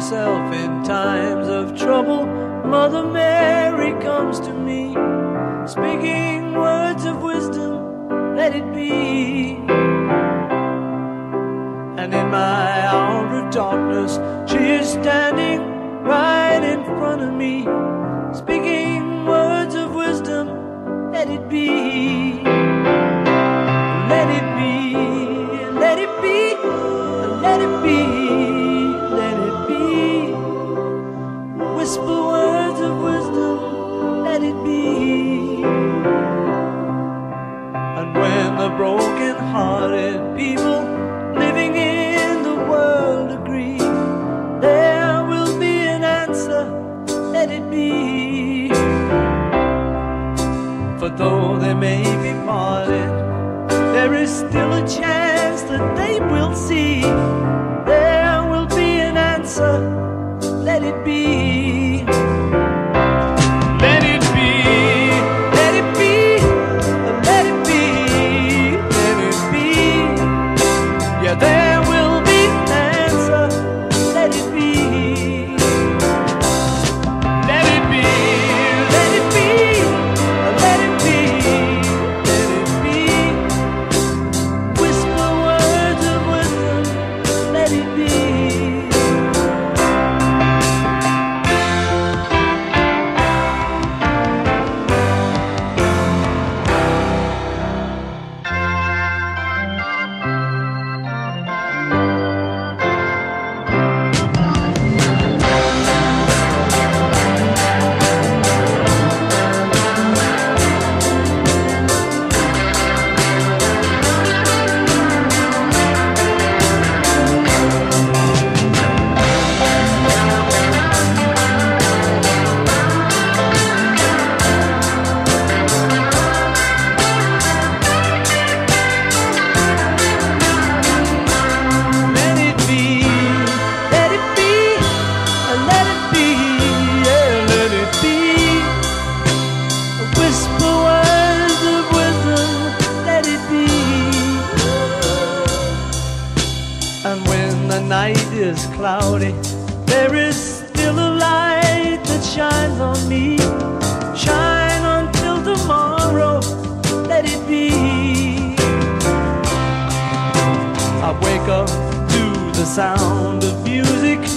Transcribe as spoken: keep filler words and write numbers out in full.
myself in times of trouble, Mother Mary comes to me, speaking words of wisdom, let it be. And in my hour of darkness, she is standing right in front of me, speaking words of wisdom, let it be. Let it be, let it be, let it be, let it be. Whisper words of wisdom, let it be. And when the broken-hearted people living in the world agree, there will be an answer, let it be. For though they may be parted, there is still a chance that they will see. There will be an answer, let it be. Let it be, let it be, let it be, let it be. Yeah, there will be an answer, let it be. Let it be, let it be, let it be, let it be. Whisper words of wisdom, let it be. And when the night is cloudy, there is still a light that shines on me. Shine until tomorrow, let it be. I wake up to the sound of music,